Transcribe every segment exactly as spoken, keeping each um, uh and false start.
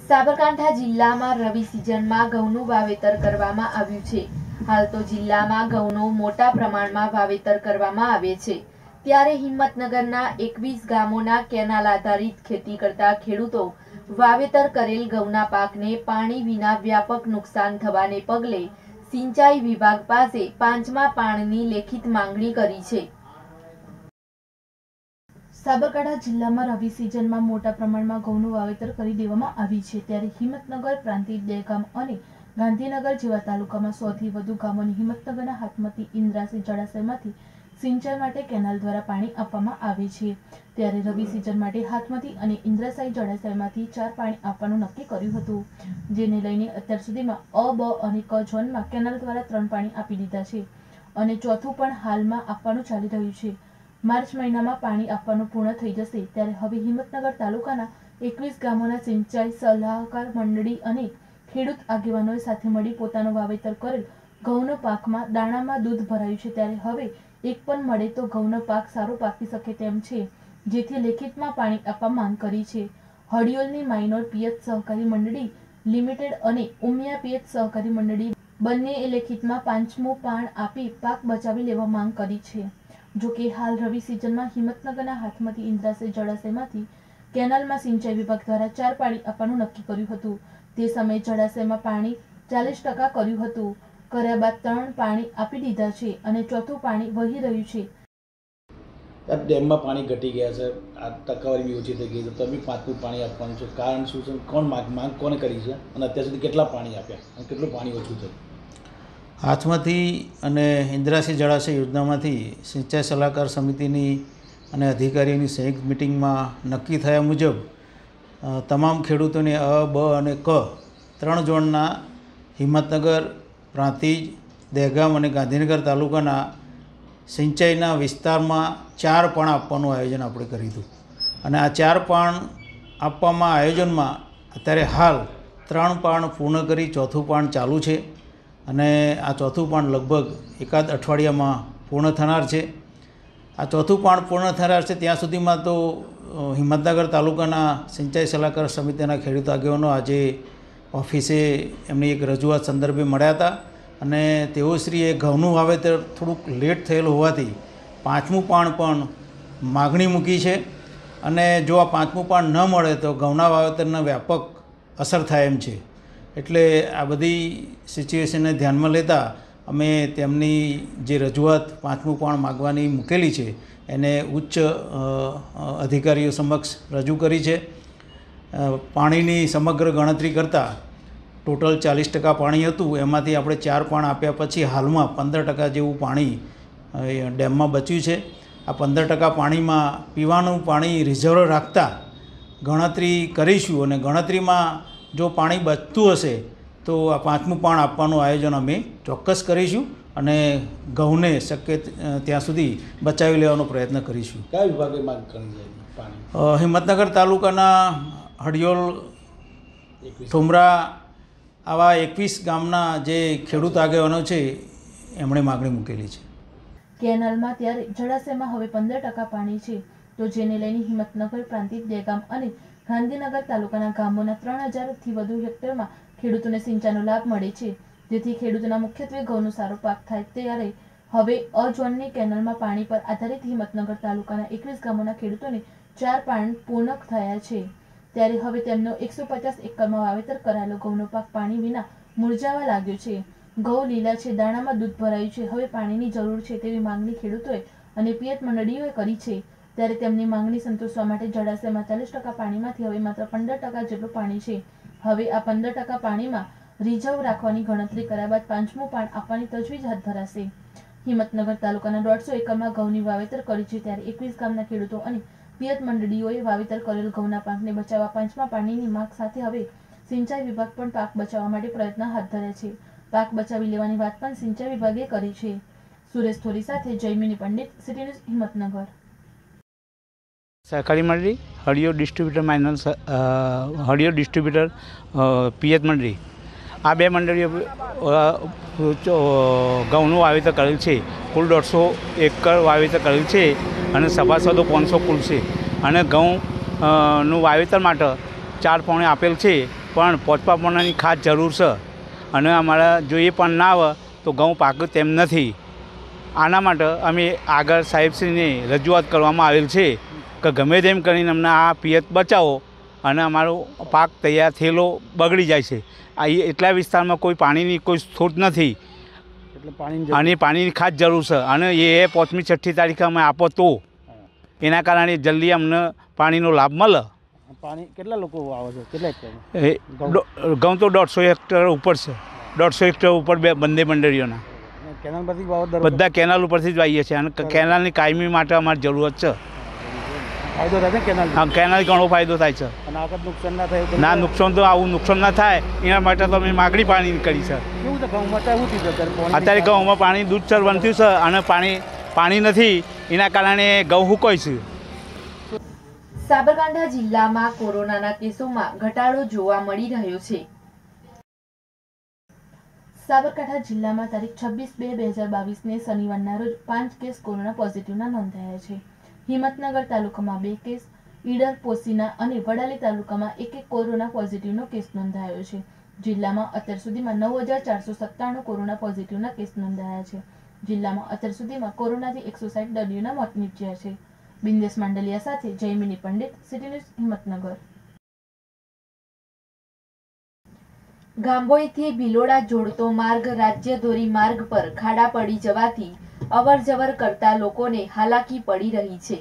સાબરકાંઠા જિલ્લામાં રવિ સિઝનમાં ઘઉંનું વાવેતર કરવામાં આવ્યું છે। હાલ તો જિલ્લામાં ઘઉંનું મોટા પ્રમાણમાં વાવેતર કરવામાં આવે છે, ત્યારે હિંમતનગરના એકવીસ ગામોના કેનાલ આધારિત ખેતી કરતા ખેડૂતો વાવેતર કરેલ ઘઉંના પાકને પાણી વિના વ્યાપક નુકસાન થવાને પગલે સિંચાઈ વિભાગ પાસે પાંચમા પાણીની લેખિત માંગણી કરી છે। સાબરકાંઠા જિલ્લામાં રવિ સિઝનમાં મોટા પ્રમાણમાં ઘઉંનું વાવેતર કરી દેવામાં આવ્યું છે, ત્યારે હિંમતનગર પ્રાંતિજ દહેગામ અને ગાંધીનગર જેવા તાલુકામાં સૌથી વધુ ગામોની હિંમતનગરના હાથમતી ઇન્દ્રાસી જળાશયમાંથી સિંચાઈ માટે કેનાલ દ્વારા પાણી આપવામાં આવે છે। ત્યારે રવિ સિઝન માટે હાથમતી અને ઇન્દ્રાસાઈ જળાશયમાંથી ચાર પાણી આપવાનું નક્કી કર્યું હતું, જેને લઈને અત્યાર સુધીમાં અ બ અને ક ઝોનમાં કેનાલ દ્વારા ત્રણ પાણી આપી દીધા છે અને ચોથું પણ હાલમાં આપવાનું ચાલી રહ્યું છે। માર્ચ મહિનામાં પાણી આપવાનું પૂર્ણ થઈ જશે, ત્યારે હવે હિંમતનગર તાલુકાના એકવીસ ગામોના સિંચાઈ સલાહકાર મંડળી અને ખેડૂત આગેવાનોએ સાથે મળી પોતાનું વાવેતર કરેલ ઘઉંનો પાકમાં દાણામાં દૂધ ભરાયું છે। ત્યારે હવે એક પણ મળે તો ઘઉંનો પાક સારો પાકી શકે તેમ છે, જેથી લેખિતમાં પાણી આપવા માંગ કરી છે। હડિયોલની માઇનોર પિયત સહકારી મંડળી લિમિટેડ અને ઉમિયા પિયત સહકારી મંડળી બંનેએ લેખિતમાં પાંચમું પાણ આપી પાક બચાવી લેવા માંગ કરી છે। જોકે હાલ રવિ સિઝનમાં હિંમતનગરના હાથમતી ઇન્દ્રાસી જળાશયમાંથી કેનાલમાં સિંચાઈ વિભાગ દ્વારા ચાર પાણી આપવાનું નક્કી કર્યું હતું। તે સમયે જળાશયમાં પાણી ચાલીસ ટકા કર્યું હતું, કર્યા બાદ ત્રણ પાણી આપી દીધા છે અને ચોથું પાણી વહી રહ્યું છે। ડેમમાં પાણી ઘટી ગયા છે, આ ટકાવારી બી ઓછી થઈ ગઈ છે, તો બી પાંચમું પાણી આપવાનું છે, કારણ શું છે, કોણ માંગ માંગ કોને કરી છે અને અત્યાર સુધી કેટલા પાણી આપ્યા અને કેટલું પાણી ઓછું થયું? હાથમતી અને ઇન્દ્રાસી જળાશય યોજનામાંથી સિંચાઈ સલાહકાર સમિતિની અને અધિકારીઓની સંયુક્ત મિટિંગમાં નક્કી થયા મુજબ તમામ ખેડૂતોને અ બ અને ક ત્રણ ઝોનના હિંમતનગર, પ્રાંતિજ, દહેગામ અને ગાંધીનગર તાલુકાના સિંચાઈના વિસ્તારમાં ચાર પાણ આપવાનું આયોજન આપણે કર્યું હતું અને આ ચાર પાણ આપવામાં આયોજનમાં અત્યારે હાલ ત્રણ પાણ પૂર્ણ કરી ચોથું પાણ ચાલુ છે અને આ ચોથું પાણ લગભગ એકાદ અઠવાડિયામાં પૂર્ણ થનાર છે। આ ચોથું પાણ પૂર્ણ થનાર છે ત્યાં સુધીમાં તો હિંમતનગર તાલુકાના સિંચાઈ સલાહકાર સમિતિના ખેડૂત આગેવાનો આજે ઓફિસે એમની એક રજૂઆત સંદર્ભે મળ્યા હતા અને તેઓશ્રીએ ઘઉંનું વાવેતર થોડુંક લેટ થયેલું હોવાથી પાંચમું પાણ પણ માગણી મૂકી છે અને જો આ પાંચમું પાણ ન મળે તો ઘઉંના વાવેતરને વ્યાપક અસર થાય એમ છે। એટલે આ બધી સિચ્યુએશનને ધ્યાનમાં લેતા અમે તેમની જે રજૂઆત પાંચમું પાણ માગવાની મૂકેલી છે એને ઉચ્ચ અધિકારીઓ સમક્ષ રજૂ કરી છે। પાણીની સમગ્ર ગણતરી કરતાં ટોટલ ચાલીસ ટકા પાણી હતું, એમાંથી આપણે ચાર પાણ આપ્યા પછી હાલમાં પંદર ટકા જેવું પાણી ડેમમાં બચ્યું છે। આ પંદર ટકા પાણીમાં પીવાનું પાણી રિઝર્વ રાખતા ગણતરી કરીશું અને ગણતરીમાં જો પાણી બચતું હશે તો આ પાંચમું પાણ આપવાનું આયોજન અમે ચોક્કસ કરીશું અને ઘઉંને શક્ય ત્યાં સુધી બચાવી લેવાનો પ્રયત્ન કરીશું। કયા વિભાગે માંગ કરી છે પાણી? હિંમતનગર તાલુકાના હડિયોલ, ઠુમરા આવા એકવીસ ગામના જે ખેડૂત આગેવાનો છે એમણે માગણી મૂકેલી છે। કેનાલમાં ત્યારે જળાશયમાં હવે પંદર ટકા પાણી છે, તો જેને લઈને હિંમતનગર, પ્રાંતિજ, દહેગામ અને ગાંધીનગર તાલુકાના ગામોના ત્રણ હજારથી વધુ હેક્ટરમાં ખેડૂતોને સિંચાઈનો લાભ મળે છે, જેથી ખેડૂતોના મુખ્યત્વે ઘઉંનો સારો પાક થાય। ત્યારે હવે અ ઝોનની કેનાલમાં પાણી પર આધારિત હિંમતનગર તાલુકાના એકવીસ ગામોના ખેડૂતોને ચાર પાણ પૂર્ણ થયા છે, ત્યારે હવે તેમનો એકસો પચાસ એકરમાં વાવેતર કરાયેલો ઘઉંનો પાક પાણી વિના મુરઝાવા લાગ્યો છે। ઘઉં લીલા છે, દાણામાં દૂધ ભરાયું છે, હવે પાણીની જરૂર છે તેવી માંગણી ખેડૂતોએ અને પિયત મંડળીઓએ કરી છે। ત્યારે તેમની માંગણી સંતોષવા માટે જળાશયમાં ચાલીસ ટકા પાણીમાંથી હવે માત્ર પંદર ટકા જેટલું પાણી છે। હવે આ પંદર ટકા પાણીમાં રિઝર્વ રાખવાની ગણતરી કર્યા બાદ પાંચમું પાણ આપવાની તજવીજ હાથ ધરાશે। હિંમતનગર તાલુકાના દોઢસો એકરમાં ઘઉંની વાવેતર કરી છે, ત્યારે એકવીસ ગામના ખેડૂતો અને પિયત મંડળીઓએ વાવેતર કરેલ ઘઉંના પાકને બચાવવા પાંચમા પાણીની માંગ સાથે હવે સિંચાઈ વિભાગ પણ પાક બચાવવા માટે પ્રયત્ન હાથ ધર્યા છે। પાક બચાવી લેવાની વાત પણ સિંચાઈ વિભાગે કરી છે। સુરેશ થોરી સાથે જયમિની પંડિત, સિટી ન્યૂઝ, હિંમતનગર। सहकारी मंडली, Hadiyol distributor minus Hadiyol distributor પિયત મંડળી, આ બે મંડળીઓ ઘઉંનું વાવેતર કરેલ છે। કુલ દોઢસો એકર વાવેતર કરેલ છે અને સભાસદો પાંચસો કુલ છે અને ઘઉં નું વાવેતર માટે ચાર પાણી આપેલ છે પણ પોચપા પોણાની ખાસ જરૂર છે અને અમારા જો એ પણ ના આવે તો ઘઉં પાક તેમ નથી. આના માટે અમે આગળ સાહેબશ્રીને રજૂઆત કરવામાં આવેલ છે કે ગમે તેમ કરીને અમને આ પિયત બચાવો અને અમારો પાક તૈયાર થયેલો બગડી જાય છે. આ એટલા વિસ્તારમાં કોઈ પાણીની કોઈ સ્ત્રોત નથી એટલે પાણી અને પાણીની ખાસ જરૂર છે અને એ પાંચમી છઠ્ઠી તારીખે અમે આપો તો એના કારણે જલ્દી અમને પાણીનો લાભ મળે. પાણી કેટલા લોકો આવે છે? કેટલા હેક્ટર? એ ઘઉં તો દોઢસો હેક્ટર ઉપર છે, દોઢસો હેક્ટર ઉપર બે બંને મંડળીઓના. કેનાલ પરથી વાવો? બધા કેનાલ ઉપરથી જ વાવીએ છીએ અને કેનાલની કાયમી માટે અમારી જરૂરત છે. ફાયદો થાય છે કેનાલ? હા, કેનાલ ઘણો ફાયદો થાય છે. અને આગળ નુકસાન ના થાય? ના, નુકસાન તો આવું નુકસાન ના થાય એના માટે તો અમે માગણી પાણી કરી છે. કેવું છે ઘઉંમાં? શું થયું અત્યારે ઘઉંમાં પાણી દૂધસર બનતું છે અને પાણી પાણી નથી એના કારણે ઘઉં હુકાય છે. સાબરકાંઠા જિલ્લામાં કોરોનાના કેસોમાં ઘટાડો જોવા મળી રહ્યો છે. સાબરકાંઠા જિલ્લામાં તારીખ છવ્વીસ બે બે હજાર બાવીસને શનિવારના રોજ પાંચ કેસ કોરોના પોઝિટિવના નોંધાયા છે. હિંમતનગર તાલુકામાં બે કેસ, ઈડર, પોશીના અને વડાલી તાલુકામાં એક એક કોરોના પોઝિટિવનો કેસ નોંધાયો છે. જિલ્લામાં અત્યાર સુધીમાં નવ હજાર ચારસો સત્તાણું કોરોના પોઝિટિવના કેસ નોંધાયા છે. જિલ્લામાં અત્યાર સુધીમાં કોરોનાથી એકસો સાઠ દર્દીઓના મોત નીપજ્યા છે. બિંદેશ માંડલિયા સાથે જયમિની પંડિત, સિટી ન્યૂઝ, હિંમતનગર. ગાંભોઈથી ભિલોડા જોડતો માર્ગ રાજ્ય ધોરી માર્ગ પર ખાડા પડી જવાથી અવર જવર કરતા લોકોને હાલાકી પડી રહી છે.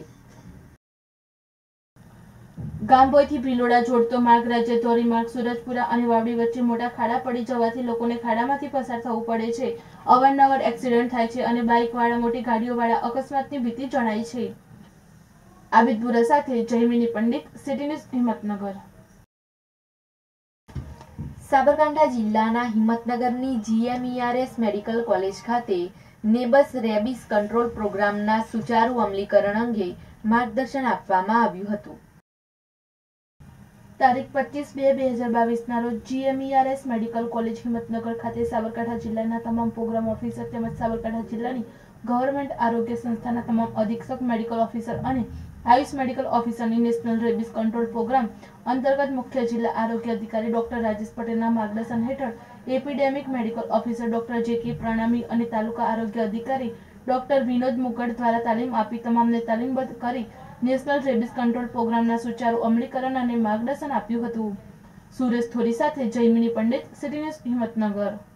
ગાંભોઈથી ભિલોડા જોડતો માર્ગ રાજ્ય ધોરી માર્ગ સુરજપુરા અને વાવડી વચ્ચે મોટા ખાડા પડી જવાથી લોકોને ખાડામાંથી પસાર થવું પડે છે. અવારનવાર એક્સિડન્ટ થાય છે અને બાઇકવાળા, મોટી ગાડીઓવાળા અકસ્માતની ભીતિ જણાય છે. આબિદપુરા સાથે જયમિની પંડિત, સિટી ન્યૂઝ, હિંમતનગર. સાબરકાંઠા જિલ્લાના હિંમતનગરની જીએમઈઆરએસ મેડિકલ કોલેજ ખાતે નેબસ રેબિસ કંટ્રોલ પ્રોગ્રામના સુચારુ અમલીકરણ અંગે માર્ગદર્શન આપવામાં આવ્યું હતું. તારીખ પચીસ બે બે હજાર બાવીસના રોજ જીએમઈઆરએસ મેડિકલ કોલેજ હિંમતનગર ખાતે સાબરકાંઠા જિલ્લાના તમામ પ્રોગ્રામ ઓફિસર તેમજ સાબરકાંઠા જિલ્લાની ગવર્મેન્ટ આરોગ્ય સંસ્થાના તમામ અધિક્ષક, મેડિકલ ઓફિસર અને આયુષ મેડિકલ ઓફિસરની નેશનલ રેબિસ કંટ્રોલ પ્રોગ્રામ અંતર્ગત મુખ્ય જિલ્લા આરોગ્ય અધિકારી ડોક્ટર રાજેશ પટેલના માર્ગદર્શન હેઠળ એપિડેમિક મેડિકલ ઓફિસર ડોક્ટર જે કે પ્રણામી અને તાલુકા આરોગ્ય અધિકારી ડોક્ટર વિનોદ મુકડ દ્વારા તાલીમ આપી તમામને તાલીમબદ્ધ કરી નેશનલ રેબિસ કંટ્રોલ પ્રોગ્રામના સુચારુ અમલીકરણ અને માર્ગદર્શન આપ્યું હતું. સુરેશ થોરી સાથે જયમિની પંડિત, સિટી ન્યૂઝ, હિંમતનગર.